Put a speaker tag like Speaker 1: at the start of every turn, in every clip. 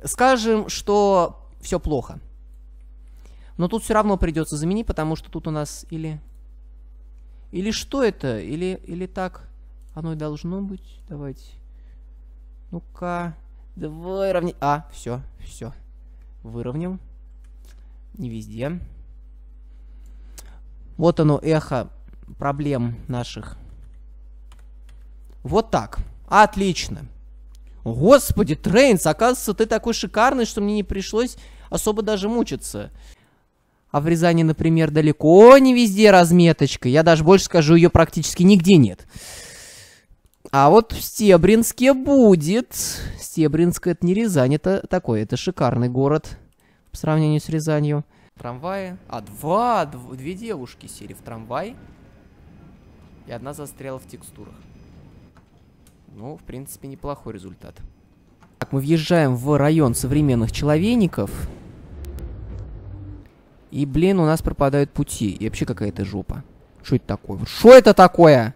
Speaker 1: Скажем, что все плохо. Но тут все равно придется заменить, потому что тут у нас или что это? Или так оно и должно быть. Давайте. Ну-ка. Давай равнять. Все. Выровнял. Не везде. Вот оно, эхо проблем наших. Вот так. Отлично. Господи, Трейнс, оказывается, ты такой шикарный, что мне не пришлось особо даже мучиться. А в Рязани, например, далеко не везде разметочка. Я даже больше скажу, ее практически нигде нет. А вот в Стебринске будет. Стебринск — это не Рязань, это такой, это шикарный город по сравнению с Рязанью. Трамваи. Две девушки сели в трамвай. И одна застряла в текстурах. Ну, в принципе, неплохой результат. Так, мы въезжаем в район современных человейников. И, блин, у нас пропадают пути. И вообще какая-то жопа. Что это такое? Что это такое?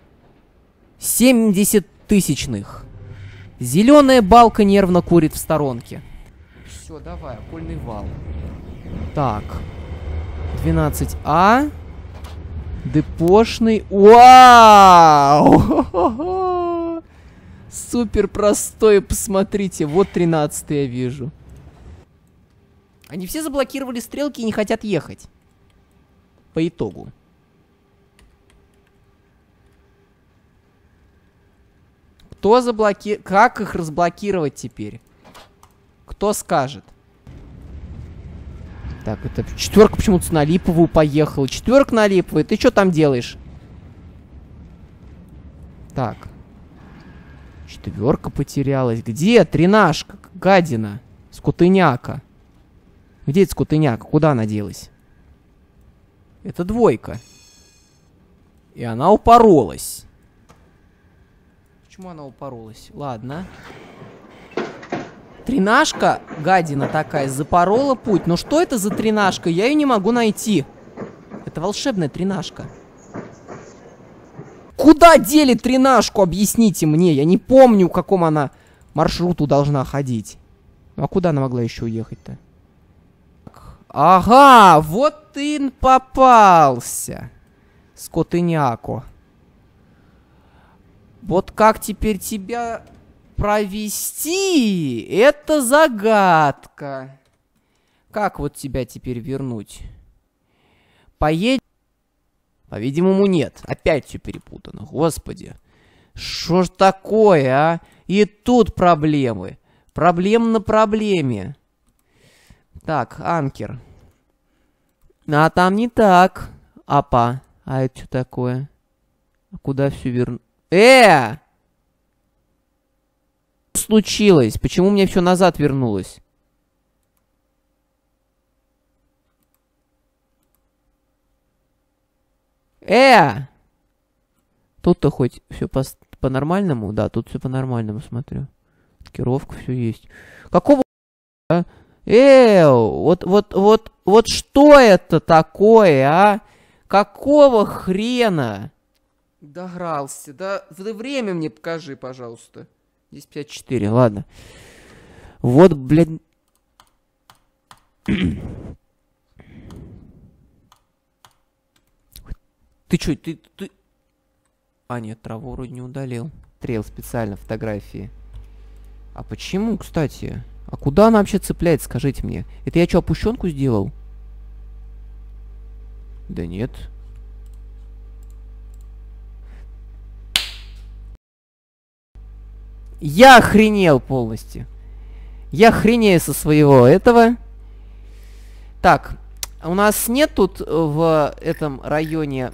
Speaker 1: 70 тысячных. Зеленая балка нервно курит в сторонке. Все, давай, окольный вал. Так. 12А. Депошный. Вау! Супер простой, посмотрите. Вот 13-й я вижу. Они все заблокировали стрелки и не хотят ехать. По итогу. Кто заблокировал? Как их разблокировать теперь? Кто скажет? Так, это четверка почему-то на липовую поехала. Четверка на липовую. Ты что там делаешь? Так. Четверка потерялась. Где? Тринашка, гадина. Скутыняка. Где эта скутыняка? Куда она делась? Это двойка. И она упоролась. Почему она упоролась? Ладно. Тринашка, гадина такая, запорола путь. Но что это за тринашка? Я ее не могу найти. Это волшебная тринашка. Куда дели тринашку? Объясните мне. Я не помню, в каком она маршруту должна ходить. Ну а куда она могла еще уехать-то? Ага, вот ты попался. Скотыняко. Вот как теперь тебя провести? Это загадка. Как вот тебя теперь вернуть? Поедь? По-видимому, нет. Опять все перепутано. Господи. Что ж такое, а? И тут проблемы. Проблем на проблеме. Так, анкер. А там не так. Апа. А это что такое? А куда все верну? Что случилось? Почему мне все назад вернулось? Тут-то хоть все по-нормальному? Да, тут все по-нормальному, смотрю. Маркировка, все есть. Какого... Вот что это такое, а? Какого хрена? Догрался, да? Время мне покажи, пожалуйста. Здесь 54, ладно. Вот, блядь. Ты чё, ты... А, нет, траву вроде не удалил. Трел специально фотографии. А почему, кстати? А куда она вообще цепляется, скажите мне? Это я что, опущенку сделал? Да нет. Я охренел полностью. Я охренею со своего этого. Так, у нас нет тут в этом районе...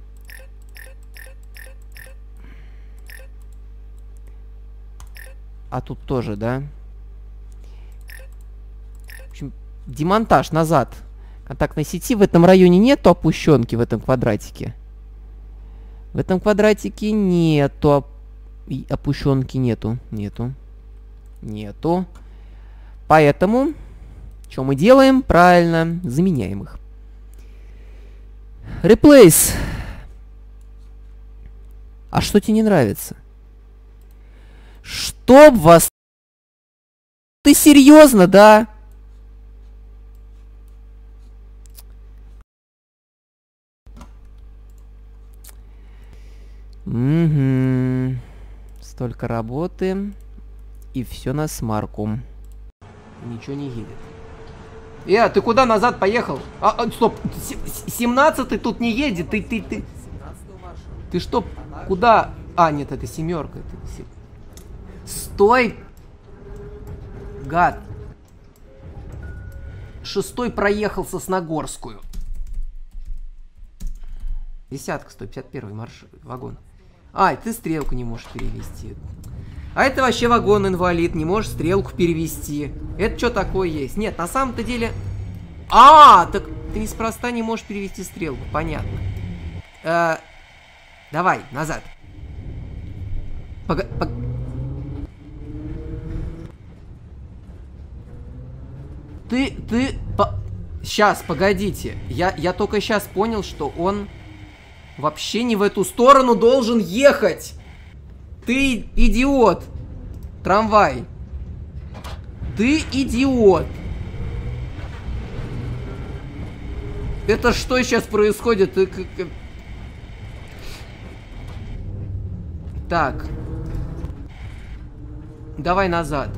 Speaker 1: А тут тоже, да? В общем, демонтаж назад. Контактной сети в этом районе нету опущенки в этом квадратике. В этом квадратике нету опущенки, нету. Поэтому, что мы делаем? Правильно, заменяем их. Replace. А что тебе не нравится? Чтоб вас Ты серьезно, да? Угу. Столько работы. И все на смарку. Ничего не едет. Ты куда назад поехал? Стоп. 17-й тут не едет. Ты что? Куда? Нет, это семерка. Стой! Гад. 6-й проехал Сосногорскую. 10-ка, 151-й вагон. Ты стрелку не можешь перевести. Это вообще вагон-инвалид, не можешь стрелку перевести. Это что такое есть? Нет, на самом-то деле... Так ты неспроста не можешь перевести стрелку, понятно. Давай, назад. Сейчас, погодите. Я только сейчас понял, что он вообще не в эту сторону должен ехать. Ты идиот. Трамвай. Ты идиот. Это что сейчас происходит? Так. Давай назад.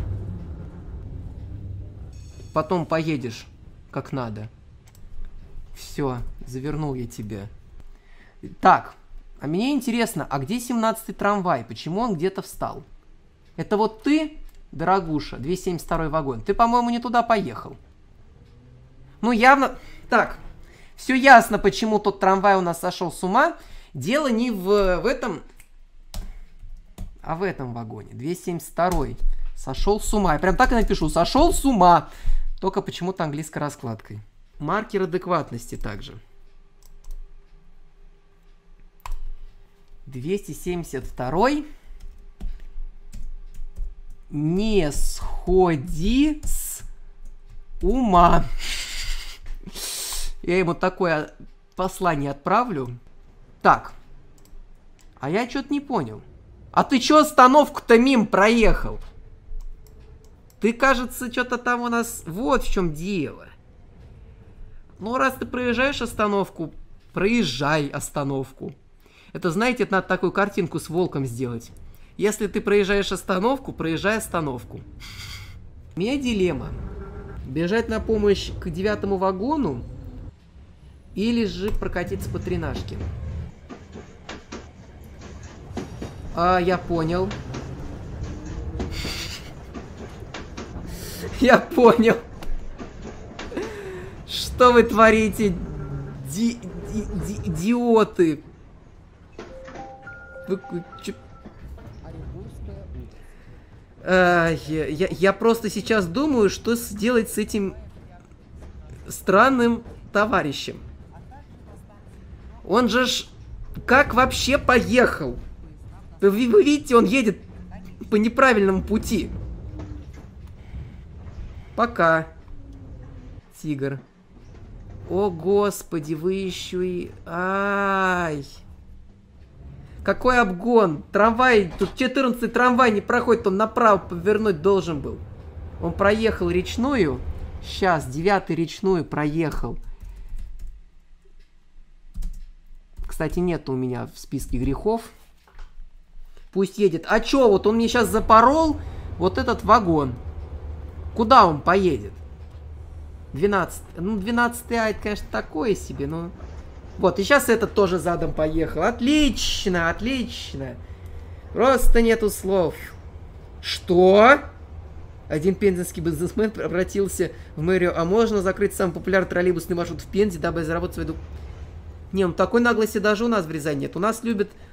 Speaker 1: Потом поедешь, как надо. Все, завернул я тебя. Так, а мне интересно, а где 17-й трамвай? Почему он где-то встал? Это вот ты, дорогуша, 272-й вагон, ты, по-моему, не туда поехал. Ну, явно... Так, все ясно, почему тот трамвай у нас сошел с ума. Дело не в этом... А в этом вагоне. 272-й. Сошел с ума. Я прям так и напишу. Сошел с ума. Только почему-то английской раскладкой. Маркер адекватности также. 272-й. Не сходи с ума. Я ему такое послание отправлю. Так. А я что-то не понял. А ты чё остановку-то мимо проехал? Ты, кажется, что-то там у нас... Вот в чем дело. Ну, раз ты проезжаешь остановку, проезжай остановку. Это, знаете, это надо такую картинку с волком сделать. Если ты проезжаешь остановку, проезжай остановку. У меня дилемма. Бежать на помощь к 9-му вагону или же прокатиться по тренажке. Я понял. Я понял. Что вы творите, идиоты? Я просто сейчас думаю, что сделать с этим странным товарищем. Он же как вообще поехал? Вы видите, он едет по неправильному пути. Пока, тигр. О, господи, вы еще и... Ай! Какой обгон! Трамвай, тут 14-й трамвай не проходит, он направо повернуть должен был. Он проехал речную. Сейчас, 9-й речную проехал. Кстати, нет у меня в списке грехов. Пусть едет. А чё, вот он мне сейчас запорол вот этот вагон. Куда он поедет? 12. Ну, 12-й, это, конечно, такое себе, но... Вот, и сейчас этот тоже задом поехал. Отлично, отлично. Просто нету слов. Что? Один пензенский бизнесмен обратился в мэрию. А можно закрыть самый популярный троллейбусный маршрут в Пензе, дабы заработать свою... Не, ну такой наглости даже у нас в Рязани нет. У нас любят